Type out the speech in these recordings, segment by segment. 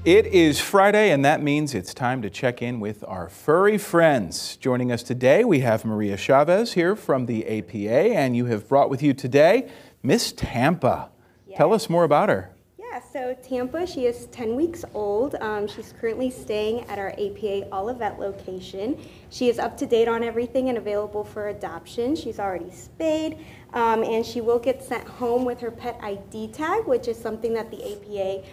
It is Friday, and that means it's time to check in with our furry friends. Joining us today, we have Maria Chavez here from the APA, and you have brought with you today Miss Tampa. Yes. Tell us more about her. Yeah, so Tampa, she is 10 weeks old. She's currently staying at our APA Olivet location. She is up to date on everything and available for adoption. She's already spayed, and she will get sent home with her pet ID tag, which is something that the APA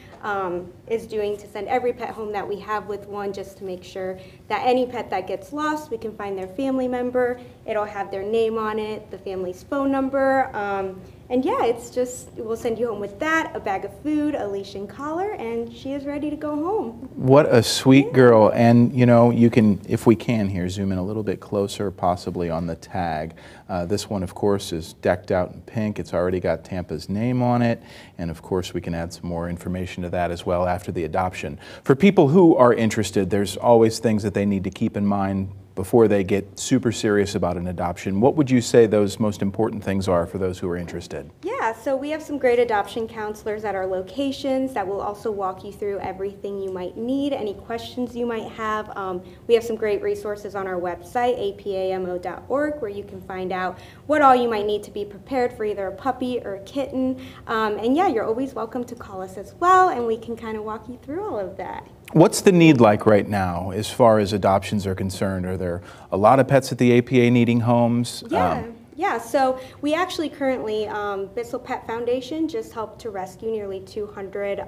is doing to send every pet home that we have with one, just to make sure that any pet that gets lost, we can find their family member. It'll have their name on it, the family's phone number, and yeah, it's just, we'll send you home with that, a bag of food, a leash and collar, and she is ready to go home. What a sweet girl. And you know, you can, if we can here, zoom in a little bit closer possibly on the tag. This one, of course, is decked out in pink. It's already got Tampa's name on it. And of course, we can add some more information to that as well after the adoption. For people who are interested, there's always things that they need to keep in mind before they get super serious about an adoption. What would you say those most important things are for those who are interested? Yeah, so we have some great adoption counselors at our locations that will also walk you through everything you might need, any questions you might have. We have some great resources on our website, apamo.org, where you can find out what all you might need to be prepared for either a puppy or a kitten. And yeah, you're always welcome to call us as well, and we can kind of walk you through all of that. What's the need like right now as far as adoptions are concerned? Are there a lot of pets at the APA needing homes? Yeah, so we actually currently, Bissell Pet Foundation just helped to rescue nearly 200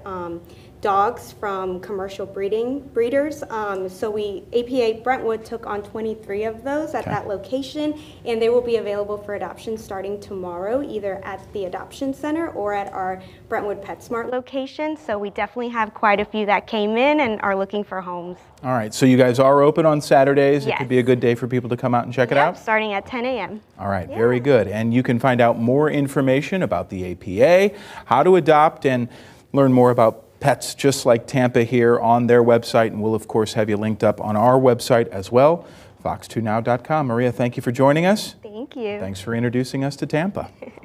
dogs from commercial breeders. So APA Brentwood took on 23 of those at that location, and they will be available for adoption starting tomorrow, either at the adoption center or at our Brentwood PetSmart location. So we definitely have quite a few that came in and are looking for homes. All right, so you guys are open on Saturdays. Yes. It could be a good day for people to come out and check it out? Starting at 10 a.m. All right, very good. And you can find out more information about the APA, how to adopt, and learn more about pets just like Tampa here on their website. And we'll, of course, have you linked up on our website as well, fox2now.com. Maria, thank you for joining us. Thank you. Thanks for introducing us to Tampa.